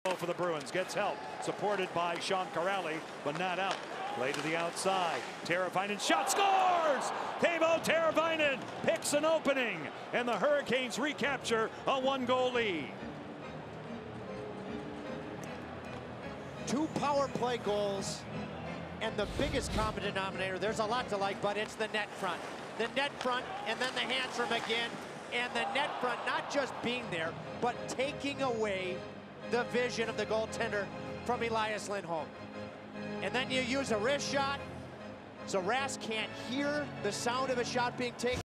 For the Bruins, gets help, supported by Sean Kuraly, but not out. Play to the outside. Teravainen shot, scores! Teuvo Teravainen picks an opening, and the Hurricanes recapture a 1-goal lead. 2 power play goals, and the biggest common denominator, there's a lot to like, but it's the net front. The net front, and then the hands from again, and the net front not just being there, but taking away the vision of the goaltender from Elias Lindholm. And then you use a wrist shot, so Rask can't hear the sound of a shot being taken.